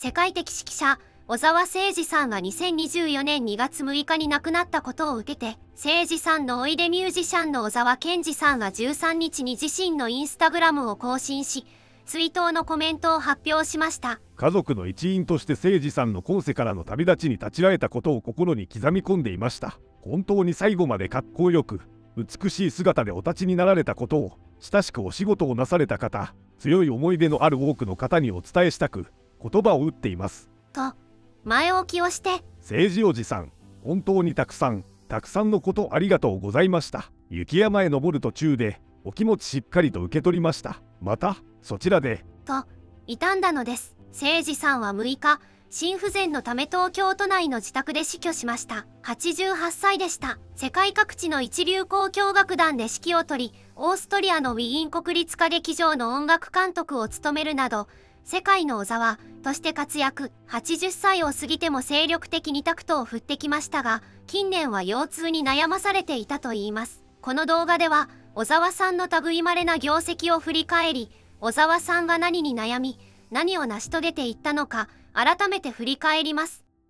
世界的指揮者小澤征爾さんが2024年2月6日に亡くなったことを受けて、征爾さんの甥でミュージシャンの小澤健二さんが13日に自身のインスタグラムを更新し、追悼のコメントを発表しました。 家族の一員として征爾さんの今世からの旅立ちに立ち会えたことを心に刻み込んでいました。本当に最後まで格好よく美しい姿でお立ちになられたことを、親しくお仕事をなされた方、強い思い出のある多くの方にお伝えしたく言葉を打っていますと前置きをして、 征爾おじさん、本当にたくさんのことありがとうございました。雪山へ登る途中でお気持ちしっかりと受け取りました。またそちらでと悼んだのです。征爾さんは6日、心不全のため東京都内の自宅で死去しました。88歳でした。世界各地の一流交響楽団で指揮を執り、オーストリアのウィーン国立歌劇場の音楽監督を務めるなど、世界の小澤として活躍。80歳を過ぎても精力的にタクトを振ってきましたが、近年は腰痛に悩まされていたといいます。この動画では小澤さんの類いまれな業績を振り返り、小澤さんが何に悩み何を成し遂げていったのか改めて振り返ります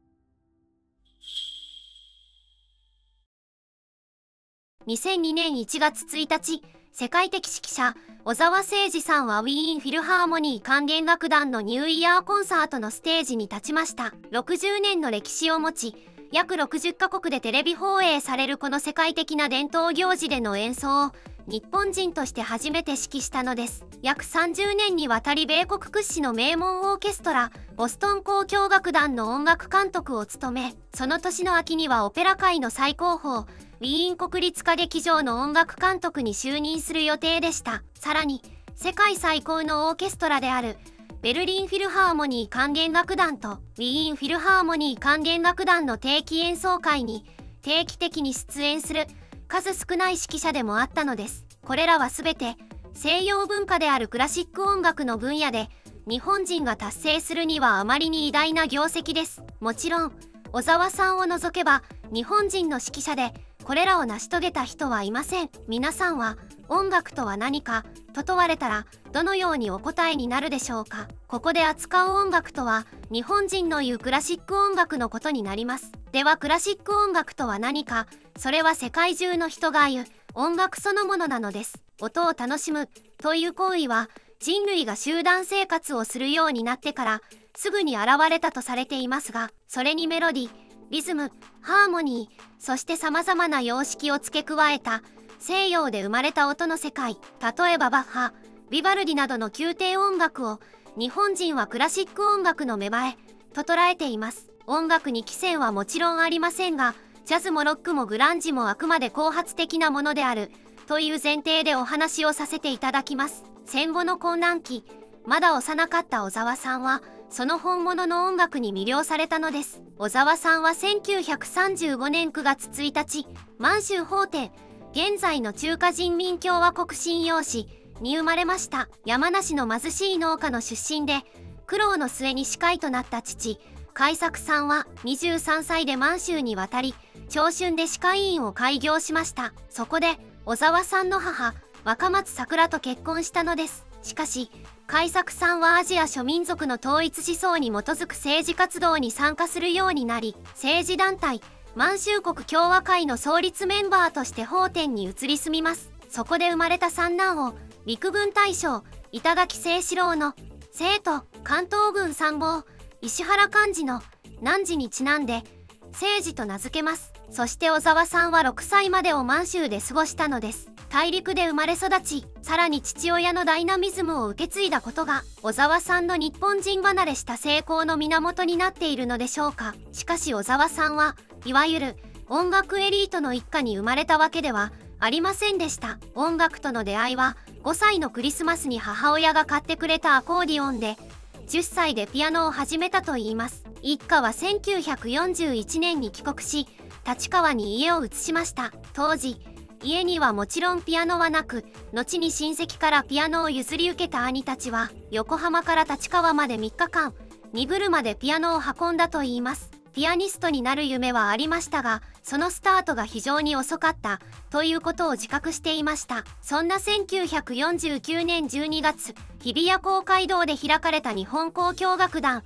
。2002年1月1日、世界的指揮者小澤征爾さんはウィーンフィルハーモニー管弦楽団のニューイヤーコンサートのステージに立ちました。60年の歴史を持ち、約60カ国でテレビ放映されるこの世界的な伝統行事での演奏を日本人として初めて指揮したのです。約30年にわたり米国屈指の名門オーケストラボストン交響楽団の音楽監督を務め、その年の秋にはオペラ界の最高峰ウィーン国立歌劇場の音楽監督に就任する予定でした。さらに世界最高のオーケストラであるベルリンフィルハーモニー管弦楽団とウィーンフィルハーモニー管弦楽団の定期演奏会に定期的に出演する数少ない指揮者でもあったのです。これらはすべて西洋文化であるクラシック音楽の分野で日本人が達成するにはあまりに偉大な業績です。もちろん小澤さんを除けば日本人の指揮者でこれらを成し遂げた人はいません。皆さんは音楽とは何かと問われたらどのようにお答えになるでしょうか。ここで扱う音楽とは日本人の言うクラシック音楽のことになります。ではクラシック音楽とは何か。それは世界中の人が言う音楽そのものなのです。音を楽しむという行為は人類が集団生活をするようになってからすぐに現れたとされていますが、それにメロディ、リズム、ハーモニー、そして様々な様式を付け加えた西洋で生まれた音の世界、例えばバッハ、ビバルディなどの宮廷音楽を日本人はクラシック音楽の芽生えと捉えています。音楽に規制はもちろんありませんが、ジャズもロックもグランジもあくまで後発的なものであるという前提でお話をさせていただきます。戦後の混乱期、まだ幼かった小澤さんはその本物の音楽に魅了されたのです。小澤さんは1935年9月1日、満州奉天、現在の中華人民共和国瀋陽市に生まれました。山梨の貧しい農家の出身で、苦労の末に歯科医となった父、開作さんは23歳で満州に渡り、長春で歯科医院を開業しました。そこで小澤さんの母、若松さくらと結婚したのです。しかし、開作さんはアジア諸民族の統一思想に基づく政治活動に参加するようになり、政治団体満州国共和会の創立メンバーとして奉天に移り住みます。そこで生まれた三男を陸軍大将板垣清四郎の生と関東軍参謀石原幹二の汝にちなんで清二と名付けます。そして小澤さんは6歳までを満州で過ごしたのです。大陸で生まれ育ち、さらに父親のダイナミズムを受け継いだことが小澤さんの日本人離れした成功の源になっているのでしょうか。しかし小澤さんはいわゆる音楽エリートの一家に生まれたわけではありませんでした。音楽との出会いは5歳のクリスマスに母親が買ってくれたアコーディオンで、10歳でピアノを始めたといいます。一家は1941年に帰国し、立川に家を移しました。当時家にはもちろんピアノはなく、後に親戚からピアノを譲り受けた兄たちは横浜から立川まで3日間荷車でピアノを運んだといいます。ピアニストになる夢はありましたが、そのスタートが非常に遅かったということを自覚していました。そんな1949年12月、日比谷公会堂で開かれた日本交響楽団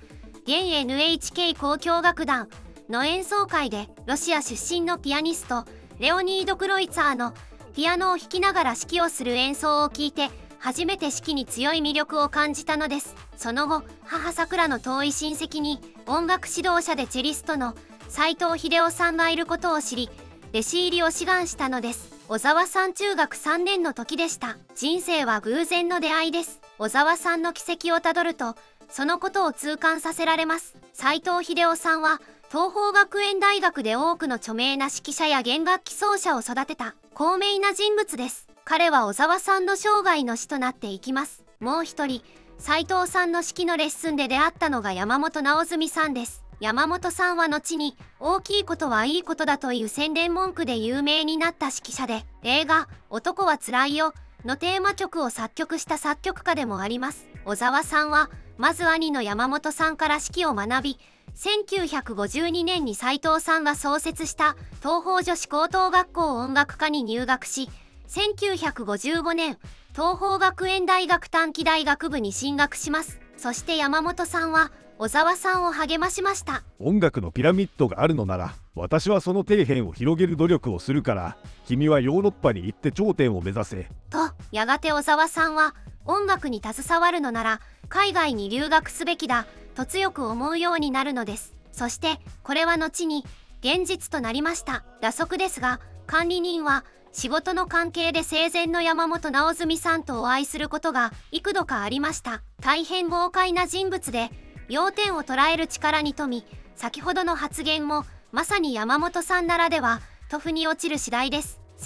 現 NHK 交響楽団の演奏会でロシア出身のピアニストレオニード・クロイツァーのピアノを弾きながら指揮をする演奏を聞いて初めて指揮に強い魅力を感じたのです。その後、母さくらの遠い親戚に音楽指導者でチェリストの斉藤秀夫さんがいることを知り、弟子入りを志願したのです。小沢さん中学3年の時でした。人生は偶然の出会いです。小沢さんの軌跡をたどると、そのことを痛感させられます。斉藤秀夫さんは、東邦学園大学で多くの著名な指揮者や弦楽器奏者を育てた高名な人物です。彼は小沢さんの生涯の師となっていきます。もう一人、斉藤さんの指揮のレッスンで出会ったのが山本直純さんです。山本さんは後に大きいことはいいことだという宣伝文句で有名になった指揮者で、映画男はつらいよのテーマ曲を作曲した作曲家でもあります。小沢さんはまず兄の山本さんから指揮を学び、1952年に斉藤さんが創設した東邦女子高等学校音楽科に入学し、1955年東邦学園大学短期大学部に進学します。そして山本さんは小沢さんを励ましました。 音楽のピラミッドがあるのなら、私はその底辺を広げる努力をするから、君はヨーロッパに行って頂点を目指せ。 と、やがて小沢さんは、音楽に携わるのなら、海外に留学すべきだ、と強く思うようになるのです。そして、これは後に、現実となりました。打足ですが、管理人は、仕事の関係で生前の山本直純さんとお会いすることが幾度かありました。大変豪快な人物で、要点を捉える力に富み、先ほどの発言もまさに山本さんならではと腑に落ちる次第です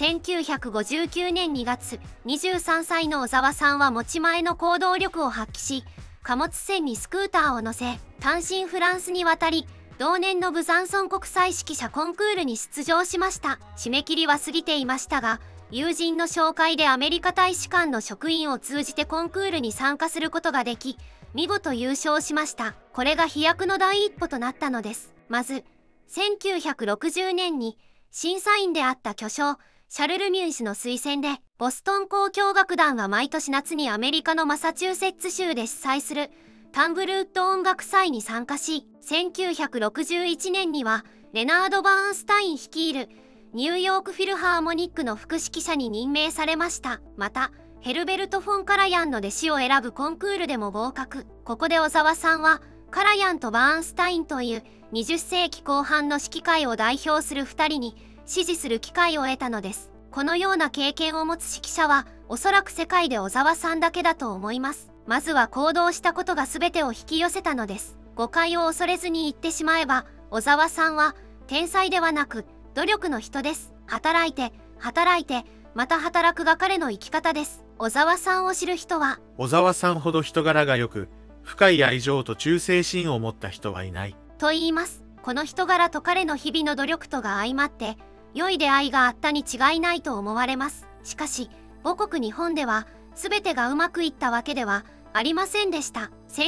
。1959年2月、23歳の小沢さんは持ち前の行動力を発揮し、貨物船にスクーターを乗せ、単身フランスに渡り、同年のブザンソン国際指揮者コンクールに出場しました。締め切りは過ぎていましたが、友人の紹介でアメリカ大使館の職員を通じてコンクールに参加することができ、見事優勝しました。これが飛躍の第一歩となったのです。まず、1960年に審査員であった巨匠、シャルル・ミュン氏の推薦で、ボストン交響楽団が毎年夏にアメリカのマサチューセッツ州で主催するタンブルウッド音楽祭に参加し、1961年にはレナード・バーンスタイン率いるニューヨークフィルハーモニックの副指揮者に任命されました。また、ヘルベルト・フォン・カラヤンの弟子を選ぶコンクールでも合格。ここで小沢さんは、カラヤンとバーンスタインという20世紀後半の指揮界を代表する2人に師事する機会を得たのです。このような経験を持つ指揮者は、おそらく世界で小沢さんだけだと思います。まずは行動したことが全てを引き寄せたのです。誤解を恐れずに言ってしまえば、小沢さんは天才ではなく努力の人です。働いて、働いて、また働くが彼の生き方です。小沢さんを知る人は、 小沢さんほど人柄が良く、深い愛情と忠誠心を持った人はいない。 と言います。この人柄と彼の日々の努力とが相まって、良い出会いがあったに違いないと思われます。しかし、母国日本では、全てがうまくいったわけではありませんでした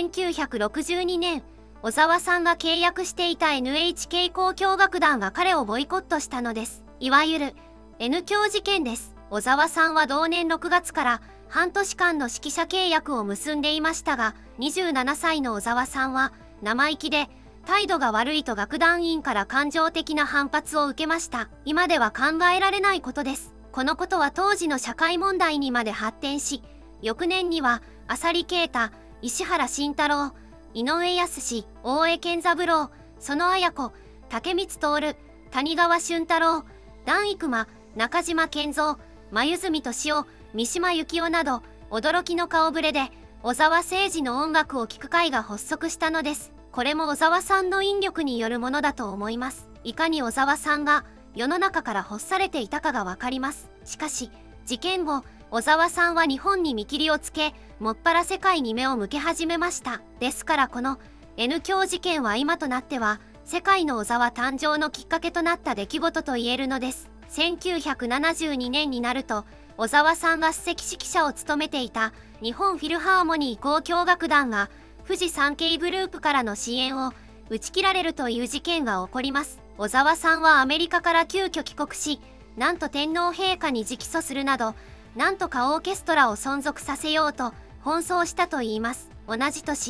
。1962年、小沢さんが契約していた NHK 交響楽団が彼をボイコットしたのです。いわゆる N 響事件です。小沢さんは同年6月から半年間の指揮者契約を結んでいましたが、27歳の小沢さんは生意気で態度が悪いと楽団員から感情的な反発を受けました。今では考えられないことです。このことは当時の社会問題にまで発展し、翌年には浅利慶太、石原慎太郎、井上康、大江健三郎、園綾子、竹光徹、谷川俊太郎、段育馬、中島健三、黛俊夫、三島由紀夫など驚きの顔ぶれで小沢誠二の音楽を聴く会が発足したのです。これも小沢さんの引力によるものだと思います。いかに小沢さんが世の中から欲されていたかがわかります。しかし事件後、小沢さんは日本に見切りをつけ、もっぱら世界に目を向け始めました。ですからこの N 響事件は今となっては世界の小沢誕生のきっかけとなった出来事と言えるのです。1972年になると、小沢さんが首席指揮者を務めていた日本フィルハーモニー交響楽団が富士山系グループからの支援を打ち切られるという事件が起こります。小沢さんはアメリカから急遽帰国し、なんと天皇陛下に直訴するなど、なんとかオーケストラを存続させようと奔走したといいます。同じ年、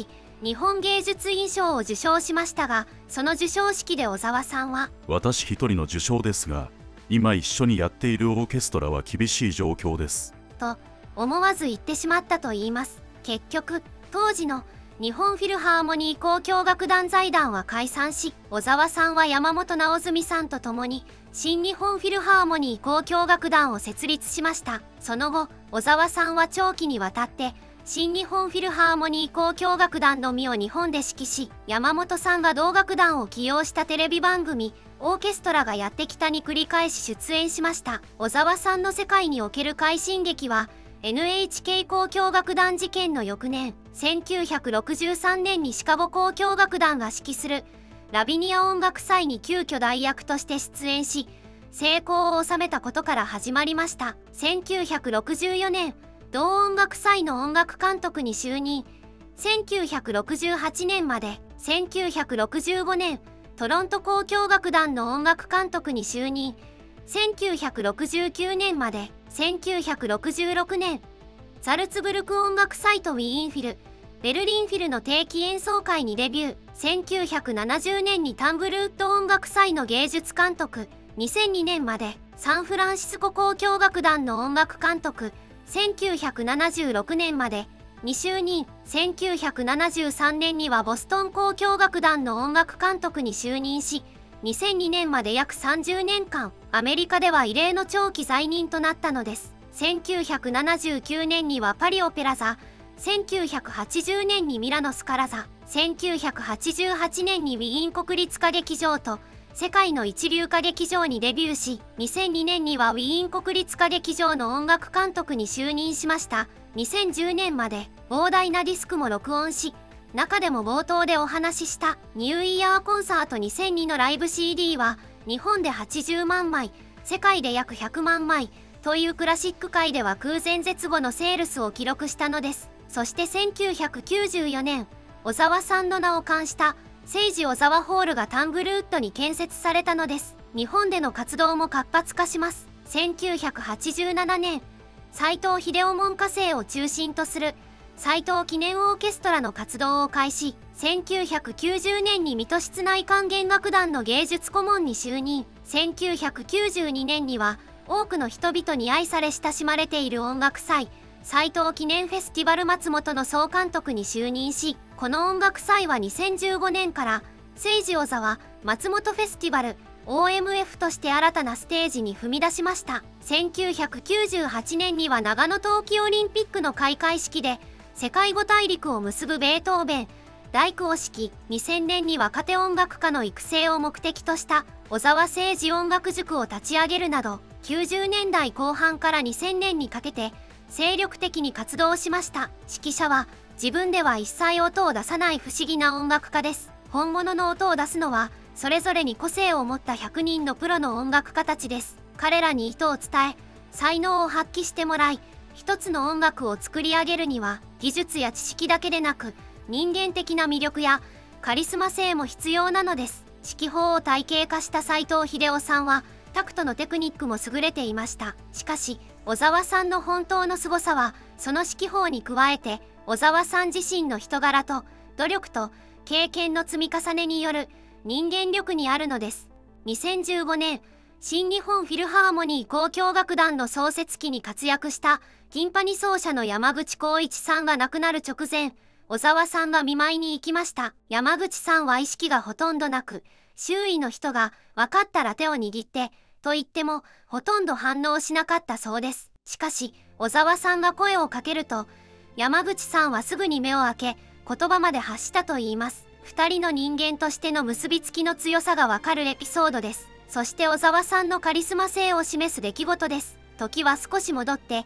日本芸術院賞を受賞しましたが、その授賞式で小沢さんは、 私一人の受賞ですが、今一緒にやっているオーケストラは厳しい状況です。 と思わず言ってしまったといいます。結局、当時の日本フィルハーモニー交響楽団財団は解散し、小沢さんは山本直純さんと共に新日本フィルハーモニー交響楽団を設立しました。その後、小沢さんは長期にわたって新日本フィルハーモニー交響楽団のみを日本で指揮し、山本さんが同楽団を起用したテレビ番組「オーケストラがやってきた」に繰り返し出演しました。小沢さんの世界における快進撃は、NHK 交響楽団事件の翌年、1963年にシカゴ交響楽団が指揮するラビニア音楽祭に急遽代役として出演し、成功を収めたことから始まりました。1964年、同音楽祭の音楽監督に就任。1968年まで、1965年、トロント交響楽団の音楽監督に就任。1969年まで、1966年、ザルツブルク音楽祭とウィーンフィル、ベルリンフィルの定期演奏会にデビュー。1970年にタンブルウッド音楽祭の芸術監督。2002年までサンフランシスコ交響楽団の音楽監督。1976年まで2就任。1973年にはボストン交響楽団の音楽監督に就任し、2002年まで約30年間、アメリカでは異例の長期在任となったのです。1979年にはパリオペラ座、1980年にミラノスカラ座、1988年にウィーン国立歌劇場と世界の一流歌劇場にデビューし、2002年にはウィーン国立歌劇場の音楽監督に就任しました。2010年まで膨大なディスクも録音し、中でも冒頭でお話ししたニューイヤーコンサート2002のライブ CD は日本で80万枚、世界で約100万枚というクラシック界では空前絶後のセールスを記録したのです。そして1994年、小沢さんの名を冠したセイジ小沢ホールがタンブルウッドに建設されたのです。日本での活動も活発化します。1987年、斉藤秀夫門下生を中心とする斉藤記念オーケストラの活動を開始。1990年に水戸室内管弦楽団の芸術顧問に就任。1992年には多くの人々に愛され親しまれている音楽祭、斉藤記念フェスティバル松本の総監督に就任し、この音楽祭は2015年からセイジ小沢松本フェスティバル OMF として新たなステージに踏み出しました。1998年には長野冬季オリンピックの開会式で世界5大陸を結ぶベートーベン大工を指揮。2000年に若手音楽家の育成を目的とした小沢誠二音楽塾を立ち上げるなど、90年代後半から2000年にかけて精力的に活動しました。指揮者は自分では一切音を出さない不思議な音楽家です。本物の音を出すのはそれぞれに個性を持った100人のプロの音楽家たちです。彼らに意図を伝え、才能を発揮してもらい、一つの音楽を作り上げるには技術や知識だけでなく人間的な魅力やカリスマ性も必要なのです。指揮法を体系化した斉藤秀夫さんはタクトのテクニックも優れていました。しかし小沢さんの本当の凄さはその指揮法に加えて小沢さん自身の人柄と努力と経験の積み重ねによる人間力にあるのです。2015年、新日本フィルハーモニー交響楽団の創設期に活躍したティンパニ奏者の山口浩一さんが亡くなる直前、小沢さんが見舞いに行きました。山口さんは意識がほとんどなく、周囲の人が分かったら手を握ってと言ってもほとんど反応しなかったそうです。しかし小沢さんが声をかけると山口さんはすぐに目を開け言葉まで発したといいます。2人の人間としての結びつきの強さがわかるエピソードです。そして小沢さんのカリスマ性を示す出来事です。時は少し戻って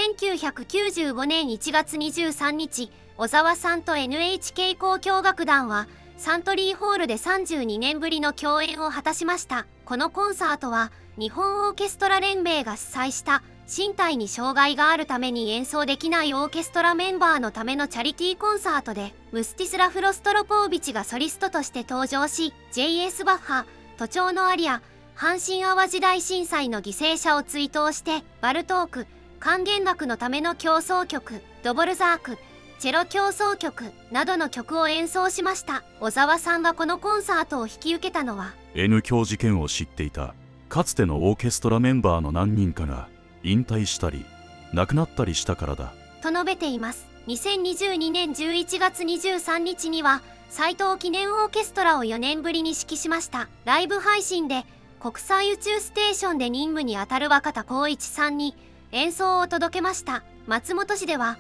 1995年1月23日、小沢さんと NHK 交響楽団はサントリーホールで32年ぶりの共演を果たしました。このコンサートは日本オーケストラ連盟が主催した身体に障害があるために演奏できないオーケストラメンバーのためのチャリティーコンサートで、ムスティスラフ・ロストロポービチがソリストとして登場し、J.S. バッハ、都庁のアリア、阪神・淡路大震災の犠牲者を追悼して、バルトーク、管弦楽のための協奏曲、ドボルザーク、 チェロ協奏曲などの曲を演奏しました。小沢さんがこのコンサートを引き受けたのは N 響事件を知っていたかつてのオーケストラメンバーの何人かが引退したり亡くなったりしたからだと述べています。2022年11月23日には斉藤記念オーケストラを4年ぶりに指揮しました。ライブ配信で国際宇宙ステーションで任務にあたる若田光一さんに演奏を届けました。松本市では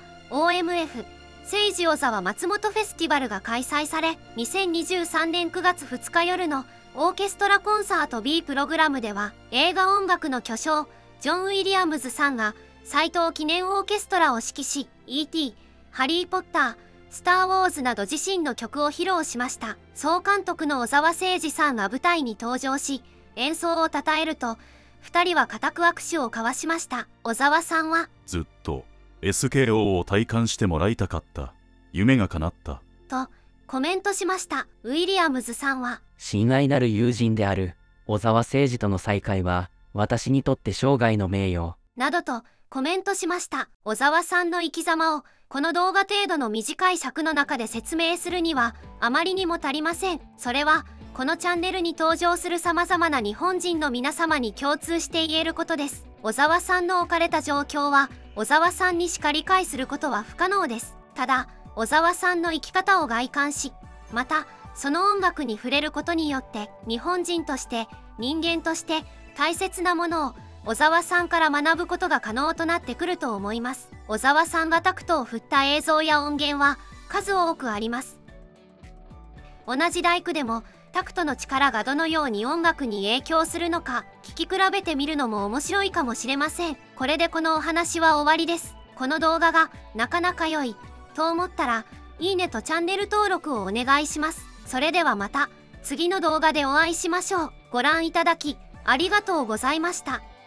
OMF 聖司小沢松本フェスティバルが開催され、2023年9月2日夜のオーケストラコンサート B プログラムでは映画音楽の巨匠ジョン・ウィリアムズさんが斉藤記念オーケストラを指揮し E.T. ハリー・ポッター、スター・ウォーズなど自身の曲を披露しました。総監督の小沢誠二さんが舞台に登場し演奏を称えると2人は固く握手を交わしました。小沢さんはずっと SKO を体感してもらいたかった夢が叶ったとコメントしました。ウィリアムズさんは親愛なる友人である小沢誠二との再会は私にとって生涯の名誉などとコメントしました。小沢さんの生き様をこの動画程度の短い尺の中で説明するにはあまりにも足りません。それはこのチャンネルに登場する様々な日本人の皆様に共通して言えることです。小沢さんの置かれた状況は小沢さんにしか理解することは不可能です。ただ小沢さんの生き方を外観し、またその音楽に触れることによって日本人として人間として大切なものを小沢さんから学ぶことが可能となってくると思います。小沢さんがタクトを振った映像や音源は数多くあります。同じ大工でもタクトの力がどのように音楽に影響するのか聞き比べてみるのも面白いかもしれません。これでこのお話は終わりです。この動画がなかなか良いと思ったらいいねとチャンネル登録をお願いします。それではまた次の動画でお会いしましょう。ご覧いただきありがとうございました。